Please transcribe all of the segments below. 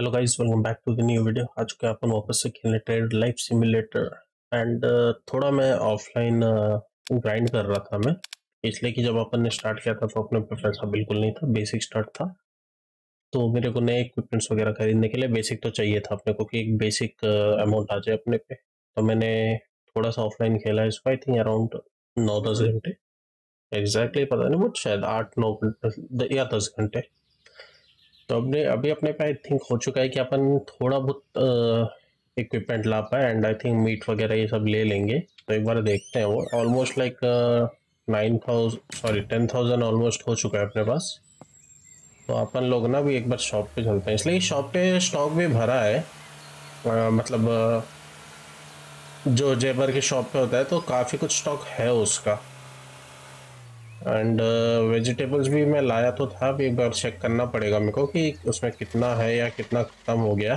Hello guys, welcome back to the new video. आज के अपन वापस से खेलने ट्रेड लाइफ सिमुलेटर एंड थोड़ा मैं ऑफलाइन ग्राइंड कर रहा था मैं, इसलिए कि जब अपन ने स्टार्ट किया था तो अपने पे पैसा बिल्कुल नहीं था, बेसिक स्टार्ट था। तो मेरे को नए इक्विपमेंट्स वगैरह खरीदने के लिए बेसिक तो चाहिए था अपने को कि एक बेसिक अमाउंट आ जाए अपने पे। तो मैंने थोड़ा सा ऑफलाइन खेला इसको, आई थिंक अराउंड 9-10 घंटे, एग्जैक्टली पता नहीं बट शायद 8-9 या 10 घंटे। तो अपने अभी अपने पे आई थिंक हो चुका है कि अपन थोड़ा बहुत इक्विपमेंट ला पाए एंड आई थिंक मीट वगैरह ये सब ले लेंगे। तो एक बार देखते हैं। वो ऑलमोस्ट लाइक 10,000 ऑलमोस्ट हो चुका है अपने पास। तो अपन लोग ना भी एक बार शॉप पे चलते हैं, इसलिए शॉप पे स्टॉक भी भरा है। मतलब जो जेबर की शॉप पे होता है तो काफ़ी कुछ स्टॉक है उसका। एंड वेजिटेबल्स भी मैं लाया तो था, भी एक बार चेक करना पड़ेगा मेरे को कि उसमें कितना है या कितना खत्म हो गया।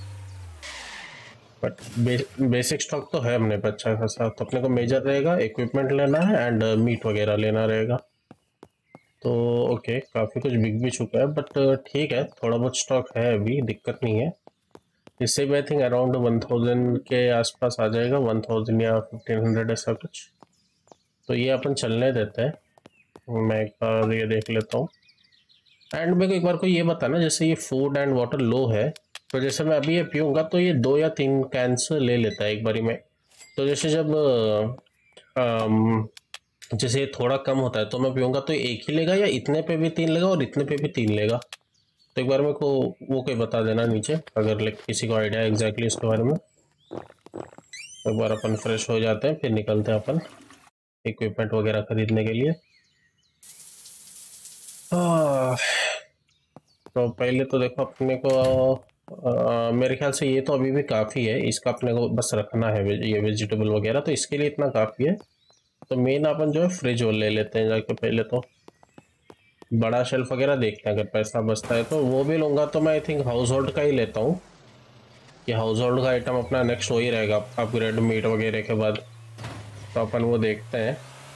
बट बेसिक स्टॉक तो है अपने पे अच्छा खासा। तो अपने को मेजर रहेगा, इक्विपमेंट लेना है एंड मीट वगैरह लेना रहेगा। तो ओके, काफ़ी कुछ बिक भी चुका है बट ठीक है, थोड़ा बहुत स्टॉक है अभी, दिक्कत नहीं है। इससे भी आई थिंक अराउंड 1000 के आसपास आ जाएगा, 1000 या 1500 ऐसा कुछ। तो ये अपन चलने देते हैं। मैं एक बार ये देख लेता हूँ। एंड मेरे को एक बार को ये बताना, जैसे ये फूड एंड वाटर लो है, तो जैसे मैं अभी ये पीऊँगा तो ये 2 या 3 कैंस ले लेता है एक बारी में। तो जैसे जब जैसे ये थोड़ा कम होता है तो मैं पीऊँगा तो एक ही लेगा या इतने पे भी 3 लेगा और इतने पे भी 3 लेगा? तो एक बार मेरे को वो कोई बता देना नीचे, अगर लाइक किसी को आइडिया है एग्जैक्टली इसके बारे में। एक बार अपन फ्रेश हो जाते हैं, फिर निकलते हैं अपन इक्विपमेंट वगैरह खरीदने के लिए। तो पहले तो देखो अपने को मेरे ख्याल से ये तो अभी भी काफ़ी है, इसका अपने को बस रखना है ये वेजिटेबल वगैरह, तो इसके लिए इतना काफ़ी है। तो मेन अपन जो है फ्रिज वो ले लेते हैं जाके पहले। तो बड़ा शेल्फ वगैरह देखते हैं, अगर पैसा बचता है तो वो भी लूँगा। तो मैं आई थिंक हाउस होल्ड का ही लेता हूँ कि हाउस होल्ड का आइटम अपना नेक्स्ट वही रहेगा अपग्रेड मीट वगैरह के बाद। तो अपन वो देखते हैं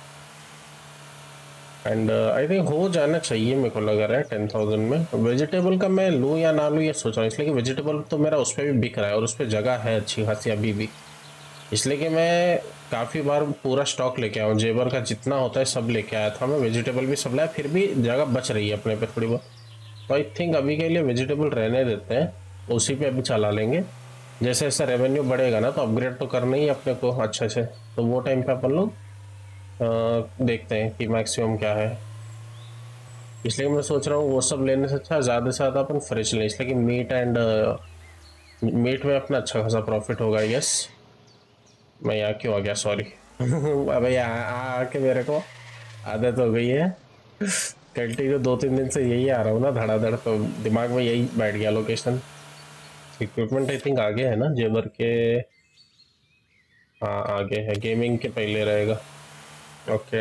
एंड आई थिंक हो जाना चाहिए, मेरे को लग रहा है 10,000 में। वेजिटेबल का मैं लूँ या ना लूँ ये सोच रहा हूँ, इसलिए कि वेजिटेबल तो मेरा उस पर भी बिक रहा है और उस पर जगह है अच्छी खासी अभी भी, इसलिए कि मैं काफ़ी बार पूरा स्टॉक लेके आया हूँ। जेबर का जितना होता है सब लेके आया था मैं, वेजिटेबल भी सब लाया, फिर भी जगह बच रही है अपने पे थोड़ी बहुत। तो आई थिंक अभी के लिए वेजिटेबल रहने देते हैं, उसी पे अभी चला लेंगे। जैसे जैसे रेवेन्यू बढ़ेगा ना तो अपग्रेड तो करना ही है अपने को अच्छे से। तो वो टाइम पे अपन लोग देखते हैं कि मैक्सिमम क्या है। इसलिए मैं सोच रहा हूँ वो सब लेने से अच्छा ज़्यादा से ज़्यादा अपन फ्रिज लें, इसलिए कि मीट एंड मीट में अपना अच्छा खासा प्रॉफिट होगा। यस, मैं यहाँ क्यों आ गया, सॉरी। अबे यहाँ आके मेरे को आदत हो गई है, कंटिन्यू 2-3 दिन से यही आ रहा हूँ ना धड़ाधड़, तो दिमाग में यही बैठ गया लोकेशन। इक्विपमेंट आई थिंक आगे है ना जेबर के? हाँ आगे है, गेमिंग के पहले रहेगा। ओके,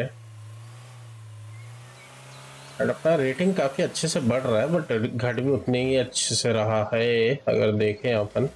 और अपना रेटिंग काफ़ी अच्छे से बढ़ रहा है बट घट भी उतने ही अच्छे से रहा है अगर देखें अपन।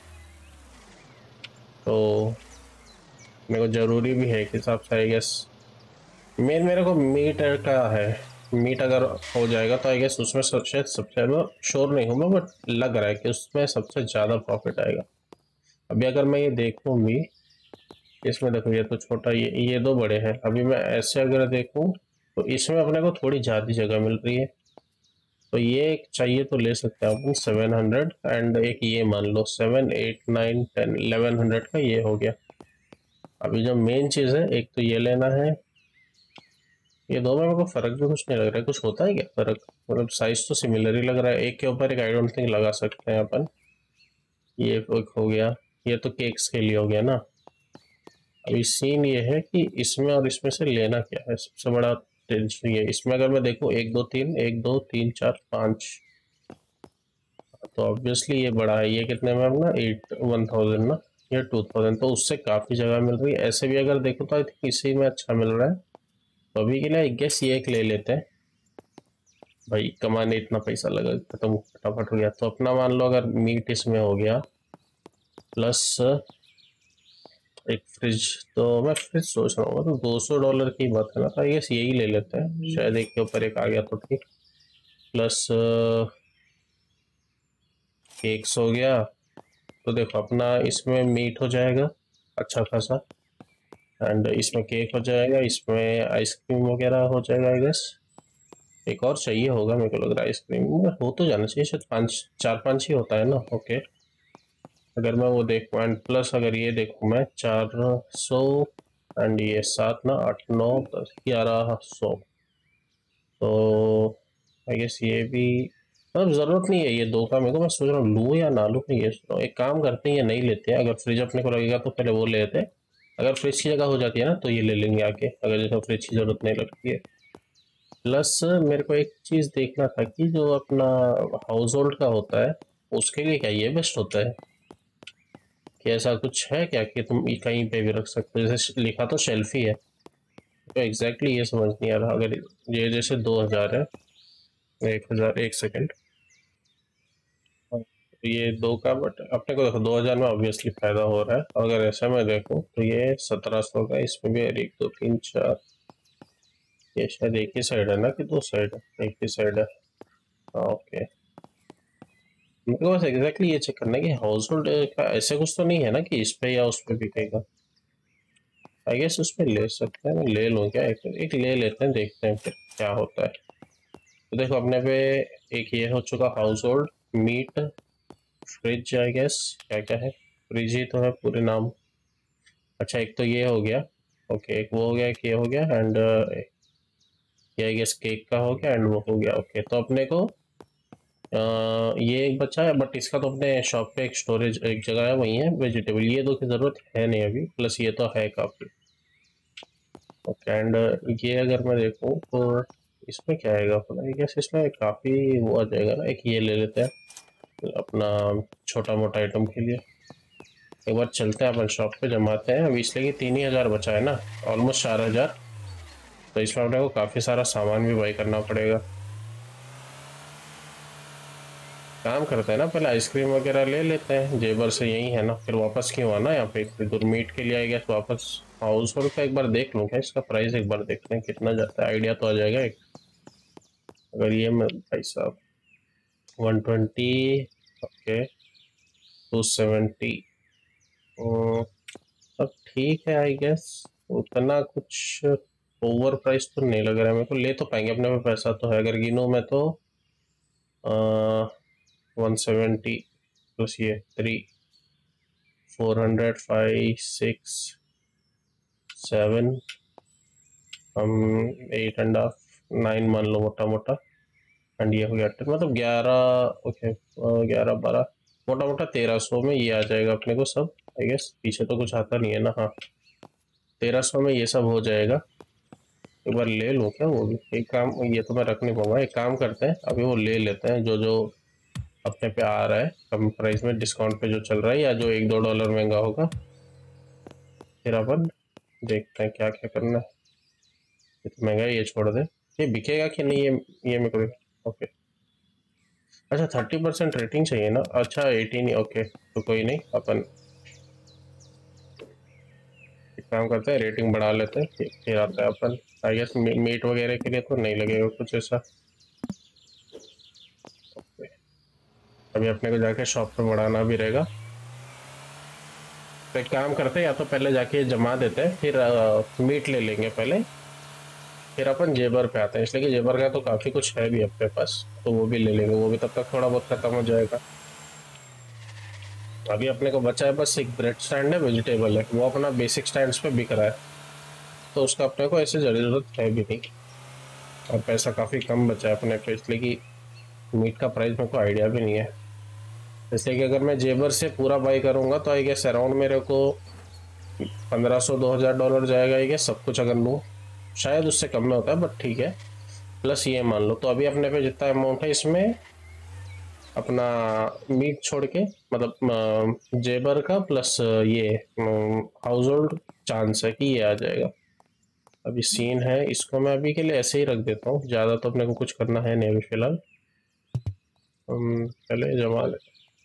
तो मेरे को ज़रूरी भी है एक हिसाब से आई गेस। मेरे को मीट का है, मीट अगर हो जाएगा तो आई गेस उसमें शायद सबसे ज़्यादा, श्योर नहीं हूँ मैं बट लग रहा है कि उसमें सबसे ज़्यादा प्रॉफिट आएगा। अभी अगर मैं ये देखूँ भी, इसमें देखो ये तो छोटा, ये दो बड़े हैं। अभी मैं ऐसे अगर देखूँ तो इसमें अपने को थोड़ी ज़्यादा जगह मिल रही है, तो ये एक चाहिए तो ले सकते हैं अपन 700 एंड एक ये मान लो 7, 8, 9, 10, 1100 का ये हो गया। अभी जो मेन चीज़ है, एक तो ये लेना है। ये दो में मेरे को फर्क भी कुछ नहीं लग रहा है, कुछ होता है क्या फर्क? मतलब साइज तो सिमिलर ही लग रहा है, एक के ऊपर एक आई डोंट थिंक लगा सकते हैं अपन। ये एक हो गया, ये तो केक्स के लिए हो गया ना। अभी सीन ये है कि इसमें और इसमें से लेना क्या है, सबसे बड़ा टेंशन ये। इसमें अगर मैं देखूँ 1 2 3, 1 2 3 4 5, तो ऑब्वियसली ये बड़ा है। ये कितने में अपना 1000 ना, या 2000, तो उससे काफ़ी जगह मिल रही है। ऐसे भी अगर देखो तो आई थिंक इसी में अच्छा मिल रहा है। तो अभी के लिए आई गेस ये एक ले लेते हैं भाई, कमाने इतना पैसा लगा, खत्म फटाफट हो गया। तो अपना मान लो अगर मीट इसमें हो गया प्लस एक फ्रिज, तो मैं फ्रिज सोच रहा हूँ तो $200 की बात है ना, तो आई गेस यही ले लेते हैं, शायद एक के ऊपर एक आ गया तो ठीक। प्लस केक्स हो गया, तो देखो अपना इसमें मीट हो जाएगा अच्छा खासा, एंड इसमें केक हो जाएगा, इसमें आइसक्रीम वगैरह हो जाएगा आई गेस। एक और चाहिए होगा मेरे को लग रहा है, आइसक्रीम हो तो जाना चाहिए शायद, पाँच चार पाँच ही होता है ना। ओके, अगर मैं वो देखूँ एंड प्लस अगर ये देखूँ मैं 400 एंड ये 7 ना 8 9 10 1100, तो आई गेस ये भी मतलब ज़रूरत नहीं है ये दो का मेरे को। मैं सोच रहा हूँ लूँ या ना लूँ, ये सोच रहा हूँ। एक काम करते हैं ये नहीं लेते हैं, अगर फ्रिज अपने को लगेगा तो पहले वो ले लेते हैं, अगर फ्रिज की जगह हो जाती है ना तो ये ले लेंगे आके, अगर जैसे फ्रिज की ज़रूरत नहीं लगती है। प्लस मेरे को एक चीज़ देखना था कि जो अपना हाउस होल्ड का होता है उसके लिए क्या ये बेस्ट होता है, कि ऐसा कुछ है क्या कि तुम कहीं पे भी रख सकते हो, जैसे लिखा तो शेल्फ ही है, तो एग्जैक्टली ये समझ नहीं आ रहा। अगर ये जैसे 2000 है, 1000 एक सेकेंड, ये दो का, बट अपने को देखो 2000 में ऑब्वियसली फायदा हो रहा है। अगर ऐसा मैं देखूँ तो ये 1700 का, इसमें भी 1 2 3 4, ये शायद एक ही साइड है ना कि दो साइड है, एक ही साइड है। ओके, मेरे को बस एग्जैक्टली ये चेक करना है कि हाउस होल्ड का ऐसे कुछ तो नहीं है ना कि इस पे या उस पे बिकेगा। आई गेस उस पे ले सकते हैं, ले लूँ क्या, एक ले लेते हैं, देखते हैं फिर क्या होता है। तो देखो अपने पे एक ये हो चुका household, meat, fridge, I guess क्या क्या है, फ्रिज ही तो है पूरे नाम। अच्छा एक तो ये हो गया, ओके एक वो हो गया, एक ये हो गया, एंड ये आई गेस केक का हो गया, एंड वो हो गया। ओके तो अपने को ये एक बचा है, बट इसका तो अपने शॉप पे एक स्टोरेज एक जगह है वही है वेजिटेबल, ये दो की ज़रूरत है नहीं अभी, प्लस ये तो है काफ़ी। ओके एंड ये अगर मैं देखूँ तो इसमें क्या आएगा अपना, आई गेस इसमें काफ़ी वो आ जाएगा ना, एक ये ले लेते हैं अपना छोटा मोटा आइटम के लिए। एक बार चलते हैं अपन शॉप पे जमाते हैं, अभी इसलिए कि 3000 बचा है ना, ऑलमोस्ट 4000, तो इसमें अपने को काफ़ी सारा सामान भी बाई करना पड़ेगा। काम करते हैं ना, पहले आइसक्रीम वगैरह ले लेते हैं जेबर से, यही है ना, फिर वापस क्यों आना यहाँ पे, इतनी दूर मीट के लिए आई गेस वापस। हाउस होल्ड का एक बार देख लूँ क्या, इसका प्राइस एक बार देखते हैं कितना जाता है, आइडिया तो आ जाएगा एक। अगर ये मैं भाई साहब 120, ओके 270, अब ठीक है आई गेस, उतना कुछ ओवर प्राइस तो नहीं लग रहा है मेरे को, ले तो पाएंगे, अपने पे पैसा तो है। अगर गिनूँ मैं तो 170 प्लस ये 3, 400, 5 6 7, हम 8.5 9 मान लो मोटा मोटा, एंड ये हो गया 10, मतलब 11, ओके 11 12, मोटा मोटा 1300 में ये आ जाएगा अपने को सब आई गेस, पीछे तो कुछ आता नहीं है ना, हाँ 1300 में ये सब हो जाएगा। एक बार ले लूँ क्या वो भी, एक काम, ये तो मैं रख नहीं पाऊंगा, एक काम करते हैं अभी वो ले लेते हैं जो जो अपने पे आ रहा है कम प्राइस में, डिस्काउंट पे जो चल रहा है, या जो 1 2 डॉलर महंगा होगा, फिर अपन देखते हैं क्या क्या करना है। ये तो महंगा है, ये छोड़ दे, ये बिकेगा कि नहीं ये मेरे को ओके। अच्छा 30% रेटिंग चाहिए ना, अच्छा 18 ही, ओके तो कोई नहीं, अपन एक काम करते हैं रेटिंग बढ़ा लेते हैं, फिर आता है अपन। आई गेस मीट वगैरह के लिए तो नहीं लगेगा कुछ ऐसा। अभी अपने को जाके शॉप पे बढ़ाना भी रहेगा, तो एक काम करते हैं या तो पहले जाके जमा देते हैं, फिर मीट ले लेंगे पहले, फिर अपन जेबर पे आते हैं, इसलिए कि जेबर का तो काफ़ी कुछ है भी अपने पास, तो वो भी ले लेंगे, वो भी तब तक थोड़ा बहुत खत्म हो जाएगा। अभी अपने को बचा है बस एक ब्रेड स्टैंड है, वेजिटेबल है, वो अपना बेसिक स्टैंड्स पे बिक रहा है, तो उसका अपने को ऐसे ज़रूरत है भी नहीं, और पैसा काफ़ी कम बचा है अपने पे, इसलिए कि मीट का प्राइस मेरे को आइडिया भी नहीं है। जैसे कि अगर मैं जेबर से पूरा बाई करूंगा तो आई गेस अराउंड मेरे को 1500 $2000 जाएगा, आई गेस सब कुछ अगर लूँ, शायद उससे कम में होता है बट ठीक है। प्लस ये मान लो, तो अभी अपने पे जितना अमाउंट है इसमें अपना मीट छोड़ के, मतलब जेबर का प्लस ये हाउस होल्ड, चांस है कि ये आ जाएगा। अभी सीन है, इसको मैं अभी के लिए ऐसे ही रख देता हूँ, ज़्यादा तो अपने को कुछ करना है नहीं अभी फिलहाल। पहले जमा ले,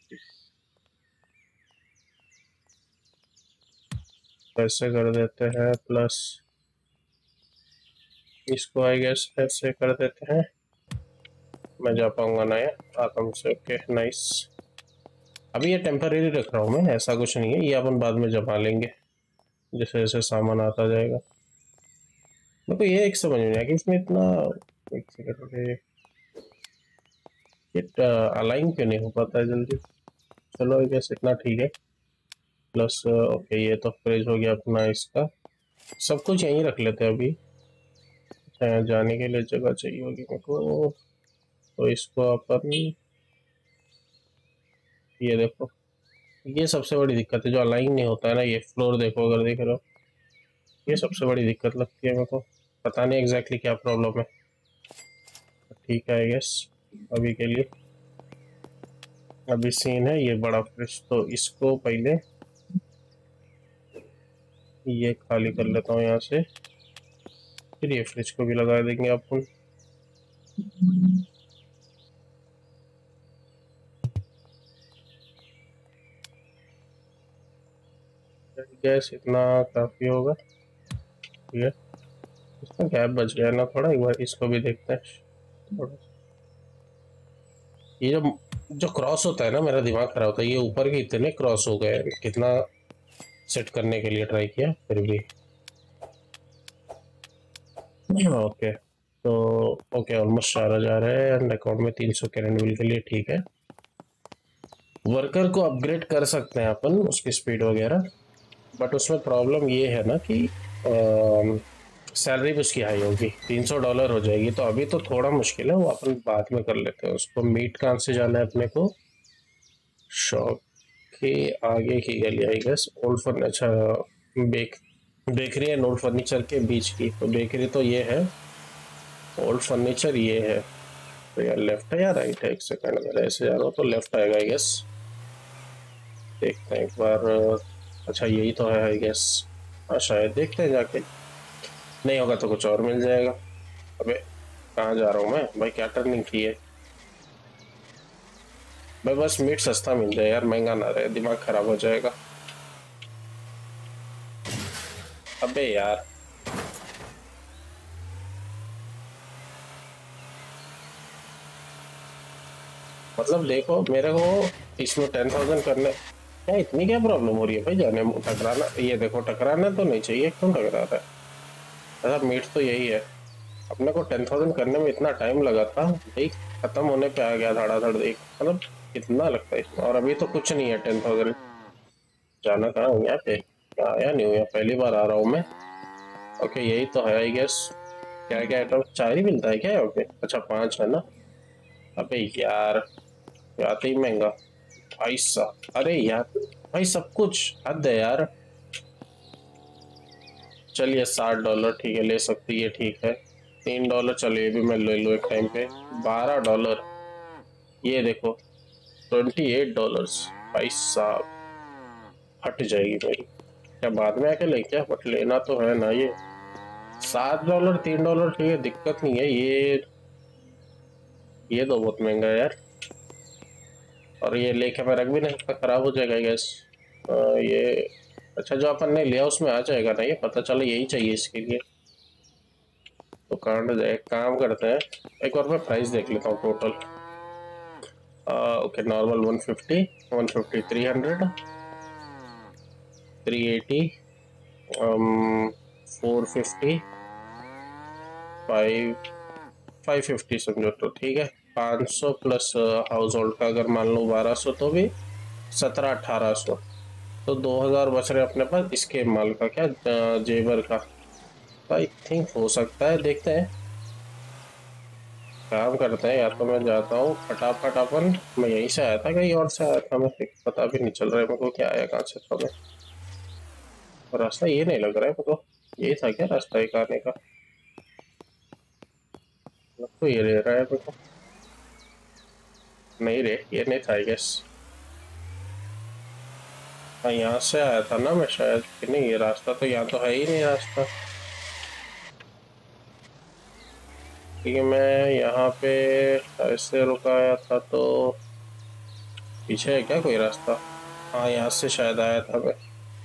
ऐसे कर देते हैं, प्लस इसको आई गेस ऐसे कर देते हैं, मैं जा पाऊंगा ना यार आराम से, ओके नाइस। अभी ये टेम्परेरी रख रहा हूँ मैं, ऐसा कुछ नहीं है, ये अपन बाद में जमा लेंगे जैसे जैसे सामान आता जाएगा। मेरे को ये एक समझ में आया कि इसमें इतना, एक सेकंड, ये अलाइन क्यों नहीं हो पाता है जल्दी। चलो आई गेस इतना ठीक है। प्लस ओके, ये तो फ्रिज हो गया अपना, इसका सब कुछ यहीं रख लेते हैं अभी। अच्छा, यहाँ जाने के लिए जगह चाहिए होगी मेरे को, तो इसको अपन, ये देखो, ये सबसे बड़ी दिक्कत है जो अलाइन नहीं होता है ना, ये फ्लोर देखो, अगर देख रहे हो, ये सबसे बड़ी दिक्कत लगती है मेरे को। पता नहीं एग्जैक्टली क्या प्रॉब्लम है। ठीक है आई गेस अभी के लिए। अभी सीन है ये बड़ा फ्रिज, तो इसको पहले ये खाली कर लेता हूँ यहाँ से, फिर ये फ्रिज को भी लगा देंगे अपन। गैस इतना काफी होगा, ठीक है। इसका गैप बच गया ना थोड़ा, एक बार इसको भी देखते हैं थोड़ा। ये जो क्रॉस होता है ना, मेरा दिमाग खराब होता है, ये ऊपर के इतने क्रॉस हो गए, कितना सेट करने के लिए ट्राई किया फिर भी। ओके, तो ओके ऑलमोस्ट 4,000 है एंड अकाउंट में 300 कैरेंट बिल के लिए, ठीक है। वर्कर को अपग्रेड कर सकते हैं अपन, उसकी स्पीड वगैरह, बट उसमें प्रॉब्लम ये है ना कि सैलरी भी उसकी हाई होगी, $300 हो जाएगी, तो अभी तो थोड़ा मुश्किल है, वो अपन बाद में कर लेते हैं उसको। मीट कहाँ से जाना है अपने को, शॉप के आगे की गली I guess, old furniture bakery and old furniture के बीच की, तो बेकरी तो ये है, ओल्ड फर्नीचर ये है। तो यार लेफ्ट है या राइट है, एक सेकंड, मेरा ऐसे जा रहा हूँ तो लेफ्ट आएगा आई गेस, देखते हैं एक बार। अच्छा यही तो है आई गेस, हाँ शायद, देखते हैं जाके, नहीं होगा तो कुछ और मिल जाएगा। अबे कहाँ जा रहा हूँ मैं भाई, क्या टर्निंग की है भाई, बस मीट सस्ता मिल जाए यार, महंगा ना रहे, दिमाग खराब हो जाएगा। अबे यार, मतलब देखो मेरे को इसमें 10,000 करने, क्या इतनी क्या प्रॉब्लम हो रही है भाई जाने में, टकराना, ये देखो टकराना तो नहीं चाहिए, क्यों टकरा रहा है। ऐसा मीट तो यही है, अपने को 10,000 करने में इतना टाइम लगा था भाई, खत्म होने पे आ गया धड़ाधड़, देख मतलब कितना लगता है इसमें, और अभी तो कुछ नहीं है 10,000। जाना कहाँ हूँ यहाँ पे, आया नहीं हूँ यहाँ, पहली बार आ रहा हूँ मैं। ओके यही तो है आई गेस। क्या क्या आइटम, 4 ही मिलता है क्या यहाँ पे, अच्छा 5 है ना। अबे यार आते ही महंगा भाई साहब, अरे यार भाई सब कुछ हद है यार। चलिए $60 ठीक है, ले सकती है, ठीक है। $3 चलिए भी मैं ले लूँ एक टाइम पे। $12, ये देखो $28 भाई साहब, हट जाएगी मेरी, क्या बाद में आके ले, क्या बट लेना तो है ना ये। $7, $3 ठीक है, दिक्कत नहीं है, ये तो बहुत महंगा है यार, और ये लेके मैं रख भी नहीं सकता, खराब हो जाएगा गैस। ये अच्छा जो अपन ने लिया उसमें आ जाएगा ना ये, पता चला यही चाहिए इसके लिए, तो कांड जाए, काम करते हैं एक बार मैं प्राइस देख लेता हूँ टोटल। ओके नॉर्मल 150, 150, 300, 380, 450, 550 समझो तो ठीक है। 500 प्लस हाउस होल्ड का अगर मान लो 1200, तो भी 1700-1800, तो 2,000 बच रहे अपने पास इसके माल का, क्या जेवर का। आई थिंक हो सकता है, देखते हैं, काम करते हैं, या तो मैं जाता हूँ फटाफट, अपन मैं यहीं से आया था कहीं और से आया था मैं, पता भी नहीं चल रहा है मेरे को क्या आया कहाँ से था मैं, रास्ता ये नहीं लग रहा है मेरे को, ये था क्या रास्ता एक आने का, तो ये ले रहा है मेरे को, नहीं रे ये नहीं था आई गेस। हाँ यहाँ से आया था ना मैं शायद, कि नहीं ये रास्ता तो यहाँ तो है ही नहीं रास्ता, क्योंकि मैं यहाँ पे ऐसे रुका आया था, तो पीछे है क्या कोई रास्ता। हाँ यहाँ से शायद आया था मैं,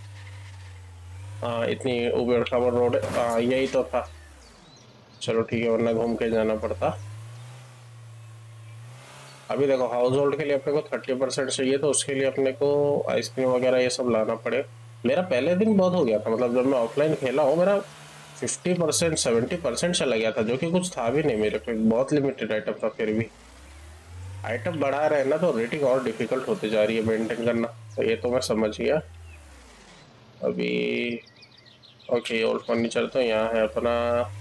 हाँ इतनी उबड़ खाबड़ रोड है, हाँ यही तो था। चलो ठीक है, वरना घूम के जाना पड़ता। अभी देखो हाउस होल्ड के लिए अपने को 30% चाहिए, तो उसके लिए अपने को आइसक्रीम वगैरह ये सब लाना पड़े। मेरा पहले दिन बहुत हो गया था, मतलब जब मैं ऑफलाइन खेला हूँ मेरा 50% 70% चला गया था, जो कि कुछ था भी नहीं मेरे पे, बहुत लिमिटेड आइटम था। फिर भी आइटम बढ़ा रहे हैं ना, तो रेटिंग और डिफिकल्ट होती जा रही है मेंटेन करना, तो ये तो मैं समझ गया अभी। ओके, ओल्ड फर्नीचर तो यहाँ है अपना।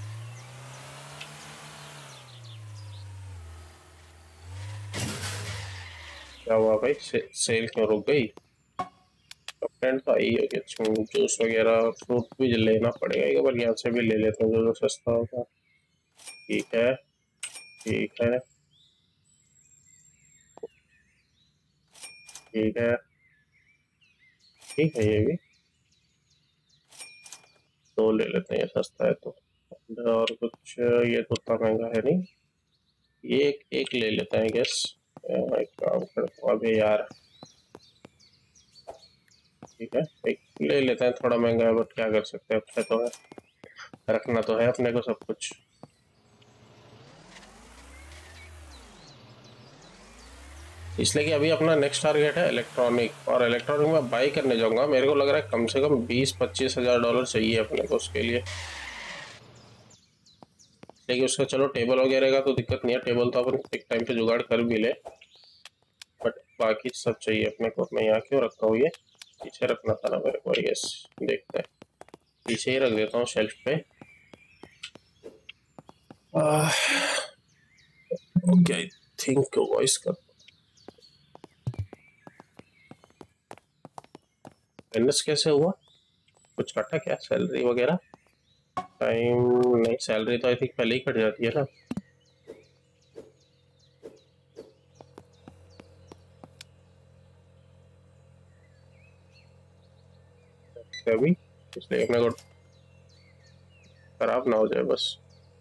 क्या हुआ भाई, सेल क्यों रुक गई? फ्रेंड तो आई होगी। जूस वगैरह फ्रूट भी लेना पड़ेगा एक बार, यहाँ से भी ले लेते हैं जो जो सस्ता होगा। ठीक है, ठीक है, ठीक है, ठीक है, ये भी दो ले लेते हैं, ये सस्ता है तो। और कुछ ये तो उतना महंगा है नहीं, ये एक एक ले लेते हैं गैस। एक काम करता हूँ अभी यार, ठीक है, एक ले लेते हैं, थोड़ा महंगा है बट क्या कर सकते हैं, अच्छा तो है, रखना तो है अपने को सब कुछ। इसलिए कि अभी अपना नेक्स्ट टारगेट है इलेक्ट्रॉनिक, और इलेक्ट्रॉनिक में बाई करने जाऊंगा, मेरे को लग रहा है कम से कम 20-25 हज़ार डॉलर चाहिए अपने को उसके लिए। लेकिन उसका चलो टेबल वगैरह का तो दिक्कत नहीं है, टेबल तो अपन एक टाइम पे जुगाड़ कर भी ले, बट बाकी सब चाहिए अपने को। मैं यहाँ क्यों रखा हूँ, ये पीछे रखना था ना मेरे को, यस, देखते हैं, पीछे ही रख देता हूँ शेल्फ पे। ओके, आई थिंक वॉइस का माइनस कैसे हुआ, कुछ कटा क्या सैलरी वगैरह? टाइम नहीं, सैलरी तो आई थिंक पहले ही कट जाती है ना अभी, इसलिए अपने को खराब ना हो जाए बस।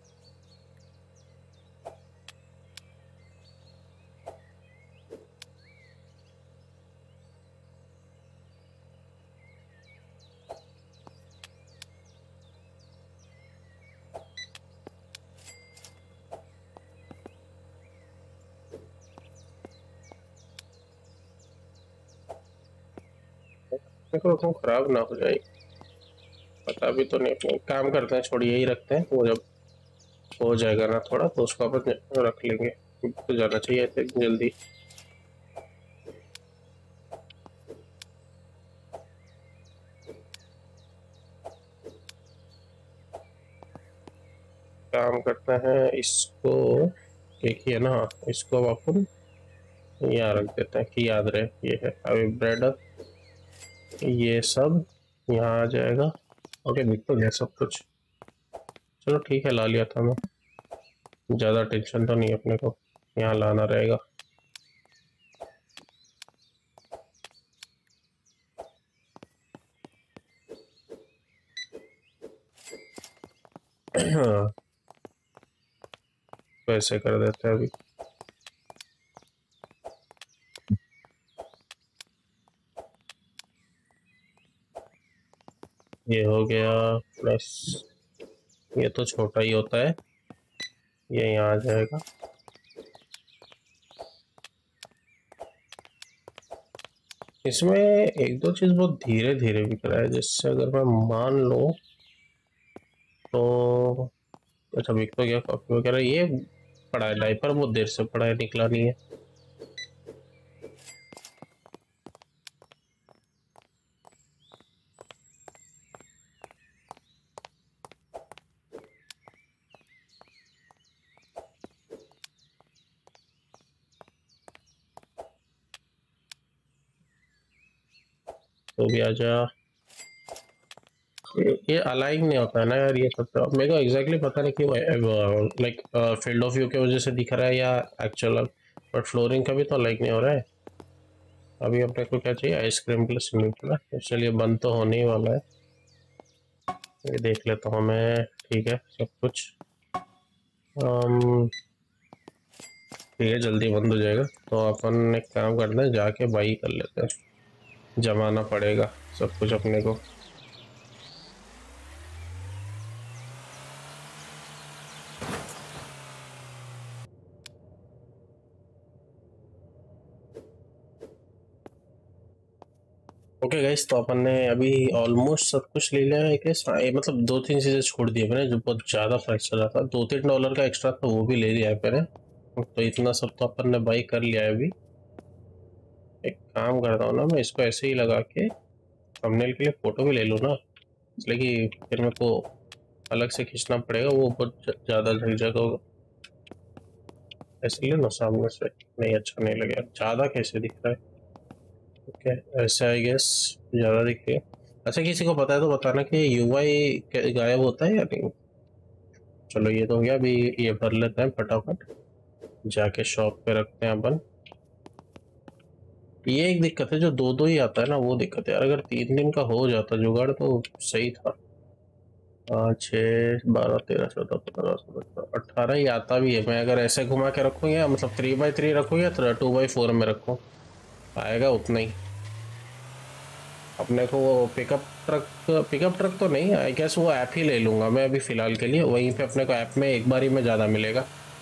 मेरे को तो खराब ना हो जाए, पता भी तो नहीं। अपने काम करते हैं, छोड़िए यही रखते हैं, वो जब हो जाएगा ना थोड़ा तो उसको अपन रख लेंगे, तो जाना चाहिए इतनी जल्दी। काम करते हैं इसको, एक ही है ना, इसको अब अपन यहाँ रख देते हैं कि याद रहे ये है। अभी ब्रेड ये सब यहाँ आ जाएगा। ओके, दिख तो गया सब कुछ, चलो ठीक है, ला लिया था मैं, ज़्यादा टेंशन तो नहीं अपने को, यहाँ लाना रहेगा। हाँ, तो ऐसे कर देते हैं अभी। ये हो गया प्लस, ये तो छोटा ही होता है, ये यहाँ आ जाएगा। इसमें एक दो चीज़ बहुत धीरे धीरे बिक रहा है, जिससे अगर मैं मान लो तो। अच्छा, बिक तो गया कॉफी वगैरह, ये पड़ा है डायपर, बहुत देर से पड़ा है, निकला नहीं है। तो भी आ जा, ये अलाइन नहीं होता है ना यार ये सब, तो अब मेरे को एग्जैक्टली पता नहीं क्यों, लाइक फील्ड ऑफ व्यू की वजह से दिख रहा है या एक्चुअल, बट फ्लोरिंग का भी तो अलाइन नहीं हो रहा है। अभी अपने को क्या चाहिए, आइसक्रीम प्लस मीट ना, चलिए बंद तो होने ही वाला है, ये देख लेता हूँ मैं, ठीक है सब कुछ। ठीक है, जल्दी बंद हो जाएगा, तो अपन एक काम करते हैं, जाके बाई कर लेते हैं, जमाना पड़ेगा सब कुछ अपने को। ओके गाइस, तो अपन ने अभी ऑलमोस्ट सब कुछ ले लिया है। ये मतलब दो तीन चीज़ें छोड़ दी मैंने जो बहुत ज़्यादा प्राइस चला था। $2-3 का एक्स्ट्रा था, वो भी ले लिया है मैंने। तो इतना सब तो अपन ने बाई कर लिया है अभी। एक काम करता हूँ ना, मैं इसको ऐसे ही लगा के थंबनेल के लिए फ़ोटो भी ले लूँ ना, इसलिए कि फिर मेरे को अलग से खींचना पड़ेगा, वो बहुत ज़्यादा झक जगह होगा। ऐसे ले लो सामने से, नहीं अच्छा नहीं लगेगा। ज़्यादा कैसे दिख रहा है? ओके, ऐसे आई गेस ज़्यादा दिख रही है। अच्छा, किसी को पता है तो बताना कि यूआई गायब होता है या नहीं। चलो ये तो हो गया। अभी ये भर लेते हैं फटाफट, जाके शॉप पे रखते हैं अपन। ये एक दिक्कत है, जो दो दो ही आता है ना, वो दिक्कत है यार। अगर 3 दिन का हो जाता जुगाड़ तो सही था। 5, 6, 12, 13, 14, 15, 16, 18 ही आता भी है। मैं अगर ऐसे घुमा के रखूँ या मतलब 3x3 रखूँ या 2x4 में रखूँ, आएगा उतना ही। अपने को वो पिकअप ट्रक तो नहीं, आई गेस वो ऐप ही ले लूँगा मैं अभी फ़िलहाल के लिए। वहीं पे अपने को ऐप में एक बार ही में ज़्यादा मिलेगा।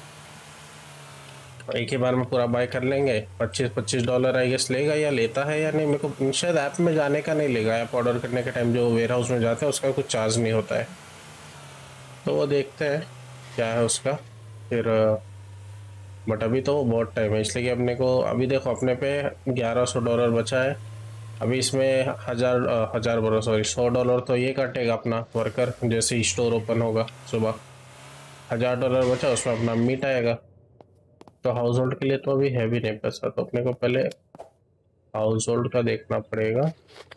एक ही बार में पूरा बाय कर लेंगे। $25-25 आई गेस लेगा, या लेता है या नहीं मेरे को शायद ऐप में जाने का नहीं लेगा। ऐप ऑर्डर करने के टाइम जो वेयर हाउस में जाते हैं उसका कुछ चार्ज नहीं होता है, तो वो देखते हैं क्या है उसका फिर। बट अभी तो वो बहुत टाइम है, इसलिए कि अपने को अभी देखो अपने पे $1100 बचा है। अभी इसमें हजार बोलो सॉरी, $100 तो ये काटेगा अपना वर्कर जैसे ही स्टोर ओपन होगा सुबह। $1000 बचा, उसमें अपना मीट आएगा। तो हाउस होल्ड के लिए तो अभी है भी नहीं पैसा, तो अपने को पहले हाउस होल्ड का देखना पड़ेगा।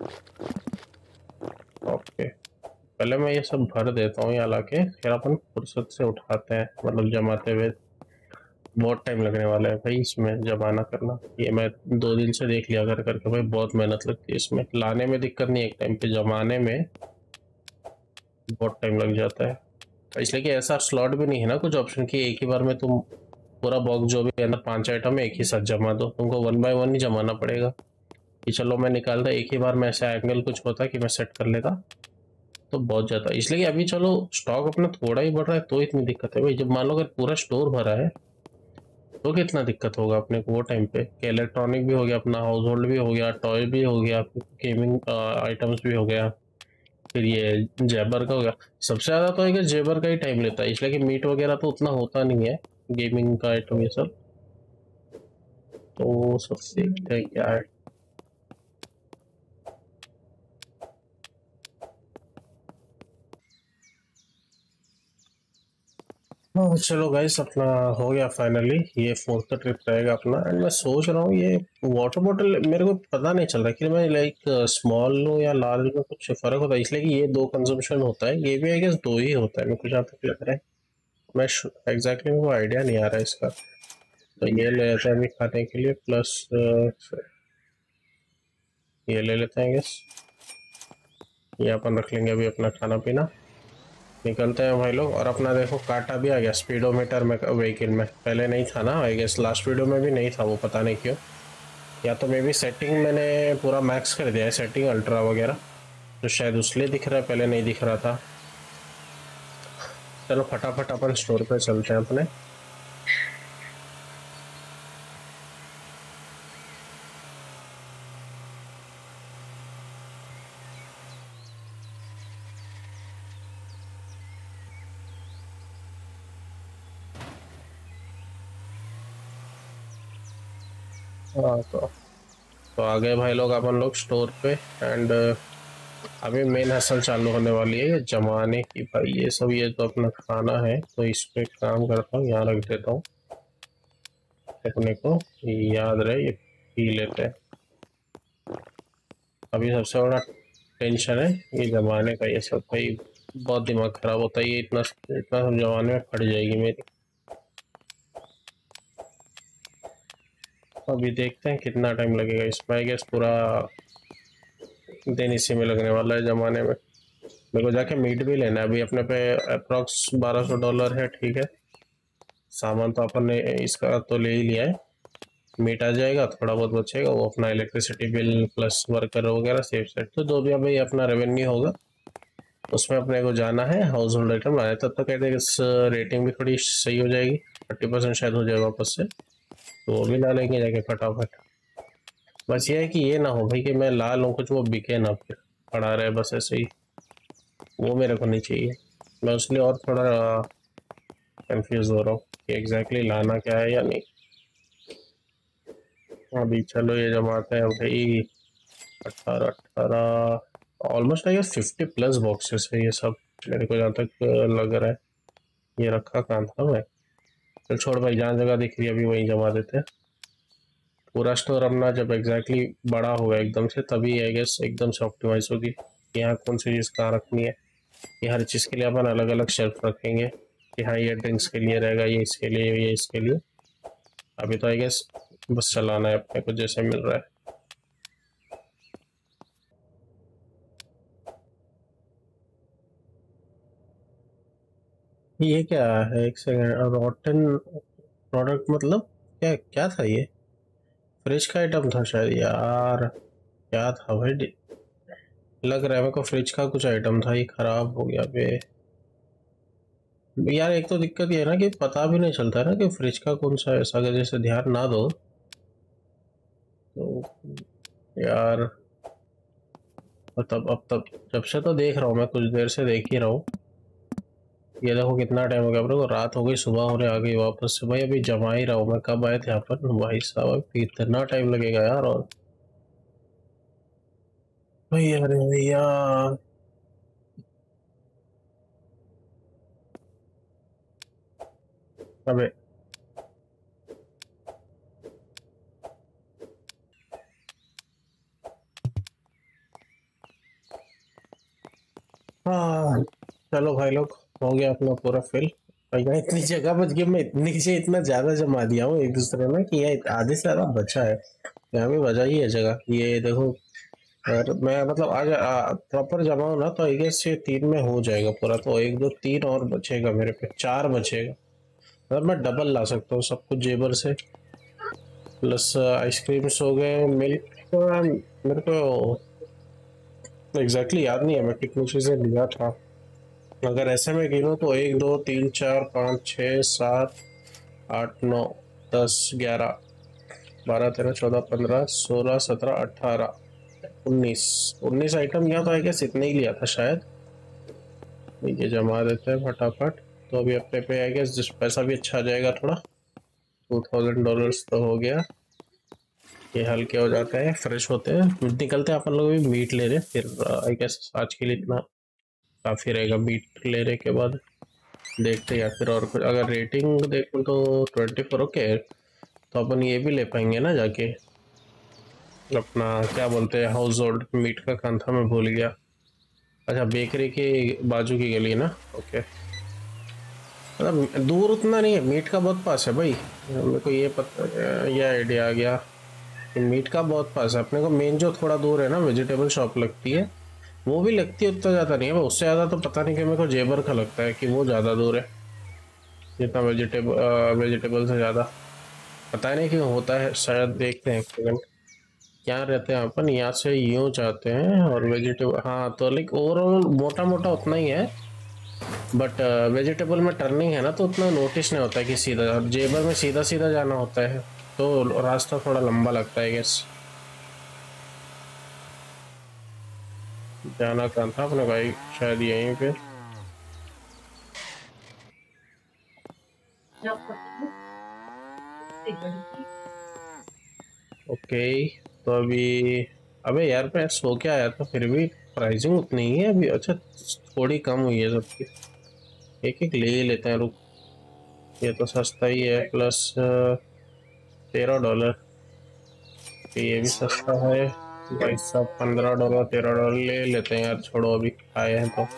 ओके, पहले मैं ये सब भर देता हूँ यहाँ लाके, फिर अपन फुर्सत से उठाते हैं। मतलब जमाते हुए बहुत टाइम लगने वाला है भाई इसमें जमाना करना। ये मैं 2 दिन से देख लिया कर करके भाई, बहुत मेहनत लगती है इसमें। लाने में दिक्कत नहीं, एक टाइम पे जमाने में बहुत टाइम लग जाता है। इसलिए कि ऐसा स्लॉट भी नहीं है ना कुछ ऑप्शन की एक ही बार में तुम पूरा बॉक्स जो भी है ना 5 आइटम एक ही साथ जमा दो। तुमको 1 बाय 1 ही जमाना पड़ेगा। कि चलो मैं निकालता एक ही बार में, ऐसा एंगल कुछ होता कि मैं सेट कर लेता तो बहुत ज़्यादा। इसलिए कि अभी चलो स्टॉक अपना थोड़ा ही बढ़ रहा है तो इतनी दिक्कत है भाई। जब मान लो अगर पूरा स्टोर भरा है तो कितना दिक्कत होगा अपने को वो टाइम पे, कि इलेक्ट्रॉनिक भी हो गया अपना, हाउस होल्ड भी हो गया, टॉय भी हो गया, गेमिंग आइटम्स भी हो गया, फिर ये जेबर का हो गया। सबसे ज़्यादा तो है कि जेबर का ही टाइम लेता है, इसलिए कि मीट वगैरह तो उतना होता नहीं है, गेमिंग का आइटम ये सब। तो सब देखते हैं क्या है। हाँ चलो गाइस, अपना हो गया फाइनली। ये फोर्थ का ट्रिप रहेगा अपना। एंड मैं सोच रहा हूँ ये वाटर बॉटल मेरे को पता नहीं चल रहा कि मैं लाइक स्मॉल लूँ या लार्ज में कुछ फर्क होता है, इसलिए कि ये 2 कंजम्पशन होता है, ये भी आई गेस 2 ही होता है मेरे को जहाँ तक लग रहा है। मैं एग्जैक्टली मेरे को आइडिया नहीं आ रहा है इसका। तो ये ले लेते हैं अभी खाने के लिए, प्लस ये ले लेते हैं गेस। ये अपन रख लेंगे अभी अपना खाना पीना। निकलते हैं भाई लोग। और अपना देखो काटा भी आ गया स्पीडोमीटर में व्हीकल में, पहले नहीं था ना आई गेस, लास्ट वीडियो में भी नहीं था वो, पता नहीं क्यों। या तो मे बी सेटिंग मैंने पूरा मैक्स कर दिया है, सेटिंग अल्ट्रा वगैरह, तो शायद उसलिए दिख रहा है, पहले नहीं दिख रहा था। चलो फटाफट अपन स्टोर पे चलते हैं अपने। हाँ तो आ गए भाई लोग अपन लोग स्टोर पे। एंड अभी मेन हसल चालू होने वाली है ये जमाने की भाई। ये सब ये तो अपना खाना है, तो इस पे काम करता हूँ, यहाँ रख देता हूँ। अपने को याद रहे ये पी लेते हैं। अभी सबसे बड़ा टेंशन है ये जमाने का, ये सब भाई बहुत दिमाग खराब होता है। ये इतना इतना सब जमाने में फट जाएगी मेरी। अभी देखते हैं कितना टाइम लगेगा इसमें। आई गेस पूरा दिन इसी में लगने वाला है जमाने में। मेरे को जाके मीट भी लेना है अभी। अपने पे अप्रॉक्स $1200 है, ठीक है। सामान तो अपन ने इसका तो ले ही लिया है। मीट आ जाएगा, थोड़ा बहुत बचेगा, वो अपना इलेक्ट्रिसिटी बिल प्लस वर्कर वगैरह सेफ सेट, तो जो भी भाई अपना रेवेन्यू होगा उसमें अपने को जाना है हाउस होल्ड आइटम लाने। तब तक कहते हैं इस रेटिंग भी थोड़ी सही हो जाएगी, 30% शायद हो जाए वापस से, तो वो भी ला लेंगे जाके फटाफट। बस ये है कि ये ना हो भाई कि मैं ला लूँ कुछ वो बिके ना, फिर पड़ा रहे बस ऐसे ही, वो मेरे को नहीं चाहिए। मैं उसलिए और थोड़ा कंफ्यूज हो रहा हूँ कि एग्जैक्टली लाना क्या है या नहीं। अभी चलो ये जमाते हैं भाई। 18 ऑलमोस्ट आई गेस 50+ बॉक्सेस है ये सब, मेरे को जहाँ तक लग रहा है। ये रखा कहाँ था मैं? चल छोड़ भाई, जहाँ जगह दिख रही है अभी वहीं जमा देते हैं। पूरा स्टोर अपना जब एग्जैक्टली बड़ा होगा एकदम से, तभी आई गेस एकदम से ऑप्टिमाइज होगी कि यहाँ कौन सी चीज़ कहाँ रखनी है। ये हर चीज़ के लिए अपन अलग अलग शेल्फ रखेंगे कि हाँ ये ड्रिंक्स के लिए रहेगा, ये इसके लिए, ये इसके लिए। अभी तो आई गेस बस चलाना है अपने को जैसे मिल रहा है। ये क्या है? एक सेकेंड, रॉटन प्रोडक्ट मतलब क्या क्या था ये? फ्रिज का आइटम था शायद यार। क्या था भाई? लग रहा है मेरे को फ्रिज का कुछ आइटम था, ये खराब हो गया बे। यार एक तो दिक्कत ये है ना कि पता भी नहीं चलता है ना कि फ्रिज का कौन सा है, ऐसा अगर जैसे ध्यान ना दो तो यार। तब अब तब जब से तो देख रहा हूँ मैं, कुछ देर से देख ही रहा हूँ। ये देखो कितना टाइम हो गया अपने को, रात हो गई सुबह होने आ गई वापस से भाई। अभी जमा ही रहा हूँ मैं, कब आए थे यहाँ पर भाई साहब? अभी इतना टाइम लगेगा यार। और भाई अरे भैया। अबे हाँ, चलो भाई लोग, हो गया अपना पूरा फिल। और यहाँ इतनी जगह बच गई, मैं इतनी से इतना ज्यादा जमा दिया हूँ एक दूसरे में कि ये आधे से ज्यादा बचा है। यहाँ भी बचा ही है जगह, ये देखो। और मैं मतलब आज प्रॉपर जमा हूँ ना तो आई गेस ये 3 में हो जाएगा पूरा, तो 1 2 3 और बचेगा मेरे पे, 4 बचेगा। मतलब मैं डबल ला सकता हूँ सब कुछ जेबर से। प्लस आइसक्रीम्स हो गए, मिल्क। मेरे को एग्जैक्टली याद नहीं है मैं कितनी चीज़ें लिया था। अगर ऐसे में गिनो तो 1 2 3 4 5 6 7 8 9 10 11 12 13 14 15 16 17 18 19 19 आइटम लिया तो आई गेस इतने ही लिया था शायद। ये जमा देते हैं फटाफट। तो अभी अपने पे आई गेस जिस पैसा भी अच्छा आ जाएगा थोड़ा। $2000 तो हो गया। ये हल्के हो जाते हैं, फ्रेश होते हैं, निकलते हैं अपन लोग भी मीट ले रहे हैं फिर। आई गेस आज के लिए इतना काफ़ी रहेगा मीट लेने के बाद। देखते हैं या फिर और कुछ, अगर रेटिंग देखूँ तो 24 ओके। तो अपन ये भी ले पाएंगे ना जाके, अपना क्या बोलते हैं हाउस होल्ड मीट का खान था, मैं भूल गया। अच्छा, बेकरी के बाजू की गली ना? ओके। मतलब दूर उतना नहीं है, मीट का बहुत पास है भाई। मेरे को ये पता, ये आइडिया आ गया कि मीट का बहुत पास है अपने को। मेन जो थोड़ा दूर है ना वेजिटेबल शॉप लगती है, वो भी लगती है, उतना ज़्यादा नहीं है, उससे ज़्यादा तो पता नहीं कि मेरे को जेबर का लगता है कि वो ज़्यादा दूर है जितना वेजिटेबल से ज़्यादा। पता नहीं क्यों होता है, शायद देखते हैं एक सेकंड। क्या रहते हैं अपन, यहाँ से यूँ जाते हैं और वेजिटेबल, हाँ तो लाइक ओवरऑल मोटा मोटा उतना ही है। बट वेजिटेबल में टर्निंग है ना तो उतना नोटिस नहीं होता है कि सीधा, और जेबर में सीधा सीधा जाना होता है तो रास्ता थोड़ा लंबा लगता है गेस। जाना कहाँ था अपने भाई? शायद यहीं पे। ओके। तो अभी, अबे यार मैं सो के आया था फिर भी प्राइसिंग उतनी ही है अभी। अच्छा, थोड़ी कम हुई है सबकी। एक एक ले ही लेते हैं, रुक। ये तो सस्ता ही है, प्लस $13। ये भी सस्ता है भाई साहब, $15 $13 ले लेते हैं यार, छोड़ो अभी आए हैं तो।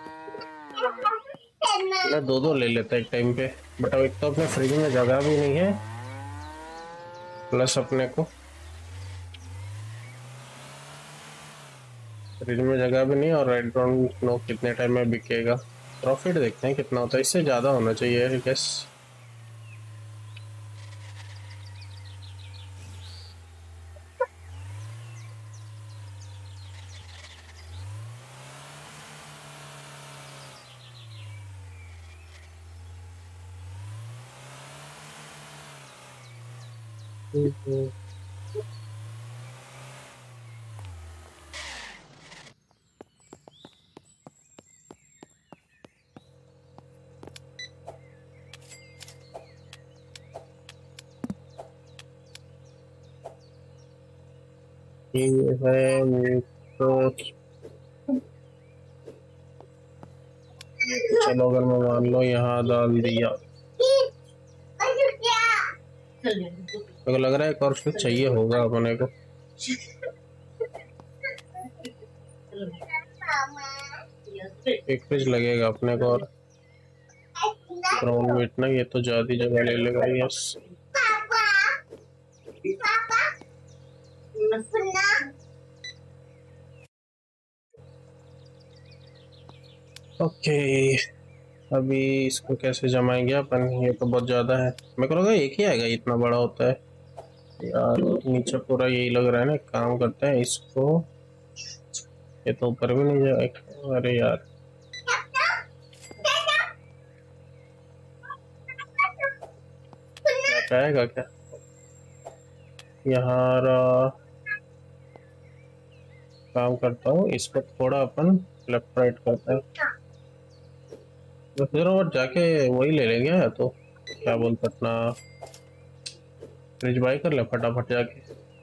मैं दो दो ले लेता एक टाइम पे। बट अब एक तो अपने फ्रिज में जगह भी नहीं है, प्लस अपने को फ्रिज में जगह भी नहीं, और आई डोंट नो कितने टाइम में बिकेगा। प्रॉफिट देखते हैं कितना होता है, इससे ज़्यादा होना चाहिए आई गेस। ये है तो चलो अगर मैं मान लो यहाँ डाल दिया, मेरे को लग रहा है एक और फ्रिज चाहिए होगा अपने को। एक फ्रिज लगेगा अपने को, और ब्राउन मीट ना ये तो ज्यादा जगह ले लेगा। यस ओके, अभी इसको कैसे जमाएंगे अपन? ये तो बहुत ज्यादा है, मेरे को लगा एक ही आएगा, इतना बड़ा होता है यार। नीचे पूरा यही लग रहा है ना, काम करते हैं इसको, ये तो ऊपर भी नहीं जाएगा। अरे यार क्या आएगा क्या यहाँ? काम करता हूँ इसको थोड़ा अपन लेफ्ट राइट करते हैं, तो फिर और जाके वही ले लेंगे। या तो क्या बोलते अपना फ्रिज बाई कर ले फटाफट जाके।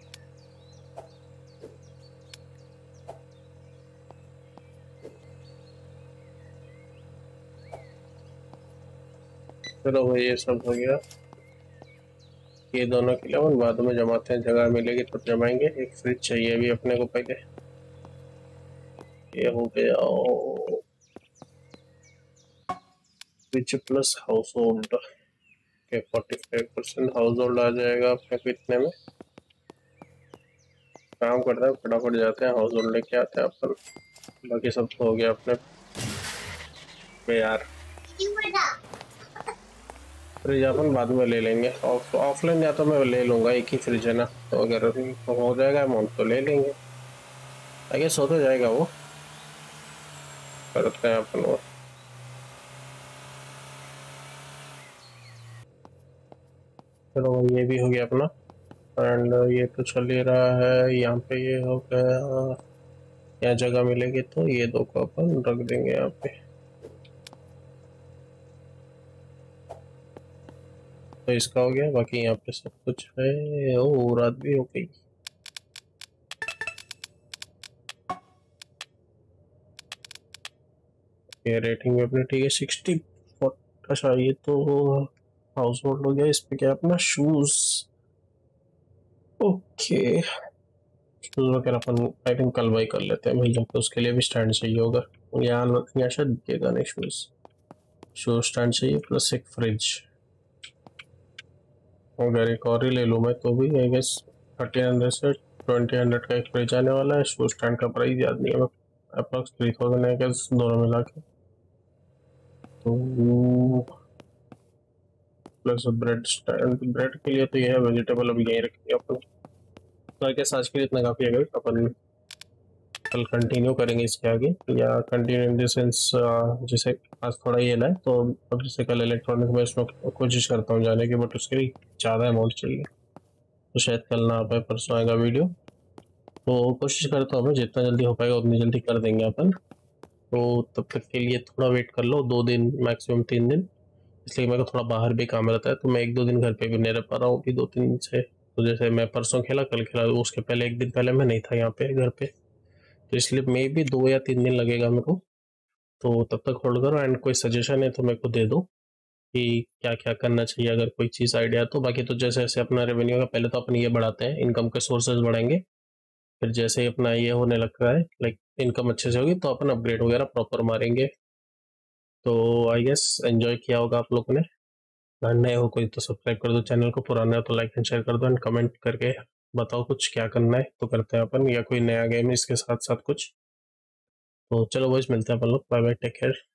चलो भाई ये सब हो गया, ये दोनों के लिए अपन बाद में जमाते हैं, जगह मिलेगी तब जमाएंगे। एक फ्रिज चाहिए अभी अपने को पहले। ये हो गया फ्रिज प्लस हाउस होल्ड के 45% हाउस होल्ड आ जाएगा अपने को इतने में। काम करता है फटाफट जाते हैं हाउस होल्ड लेके आते हैं अपन, बाकी सब तो हो गया अपने पे यार। फ्रिज अपन बाद में ले लेंगे, ऑफलाइन या तो मैं ले लूंगा, एक ही फ्रिज है ना, तो अगर हो जाएगा अमाउंट तो ले लेंगे। आई गेस हो तो जाएगा वो, करते हैं अपन वो। चलो ये भी हो गया अपना, एंड ये तो चल ही रहा है। यहाँ पे ये हो गया, यहाँ जगह मिलेगी तो ये दो को अपन रख देंगे यहाँ पे। तो इसका हो गया, बाकी यहाँ पे सब कुछ है। ओ रात भी हो गई। ये रेटिंग भी अपनी ठीक है 60। अच्छा ये तो हाउस होल्ड हो गया, इस पे क्या है अपना शूज। ओके शूज वगैरह अपन आई थिंक कल बाई कर लेते हैं भैया, तो उसके लिए भी स्टैंड चाहिए होगा। यहाँ शायद दिखेगा नहीं, शूज स्टैंड चाहिए प्लस एक फ्रिज। अगर एक और ही ले लूँ मैं तो भी आई गेस 1300 से 2000 का एक फ्रिज आने वाला है। शूज स्टैंड का प्राइस याद नहीं है, अप्रॉक्स 3000 है गेस दोनों मिला के। तो प्लस ब्रेड स्टैंड, ब्रेड के लिए तो ये है, वेजिटेबल अभी यहीं रखेंगे अपन। तो आई गेस आज के लिए इतना काफ़ी है, अपन कल कंटिन्यू करेंगे इसके आगे, या कंटिन्यू इन द सेंस जैसे आज थोड़ा ये है तो अब जैसे कल इलेक्ट्रॉनिक में इसमें कोशिश करता हूँ जाने की, बट उसके लिए ज़्यादा अमाउंट चाहिए, तो शायद कल ना आ पाए, परसों आएगा वीडियो। तो कोशिश करता हूँ मैं जितना जल्दी हो पाएगा उतनी जल्दी कर देंगे अपन। तो तब तक के लिए थोड़ा वेट कर लो, 2 दिन मैक्सिमम 3 दिन, इसलिए मेरे को थोड़ा बाहर भी काम रहता है, तो मैं 1-2 दिन घर पे भी नहीं रह पा रहा हूँ अभी 2-3 दिन से। तो जैसे मैं परसों खेला, कल खेला, उसके पहले 1 दिन पहले मैं नहीं था यहाँ पे घर पे, तो इसलिए मे भी 2 या 3 दिन लगेगा मेरे को। तो तब तक होल्ड करो, एंड कोई सजेशन है तो मेरे को दे दो कि क्या क्या करना चाहिए, अगर कोई चीज़ आइडिया तो। बाकी तो जैसे जैसे अपना रेवेन्यू का पहले तो अपन ये बढ़ाते हैं, इनकम के सोर्सेज बढ़ाएंगे, फिर जैसे ही अपना ये होने लगता है लाइक इनकम अच्छे से होगी तो अपन अपग्रेड वगैरह प्रॉपर मारेंगे। तो आई गेस एंजॉय किया होगा आप लोगों ने। अगर नए हो कोई तो सब्सक्राइब कर दो चैनल को, पुराना है तो लाइक एंड शेयर कर दो, एंड कमेंट करके बताओ कुछ क्या करना है तो करते हैं अपन, या कोई नया गेम इसके साथ साथ कुछ। तो चलो बॉयज मिलते हैं अपन लोग, बाय बाय, टेक केयर।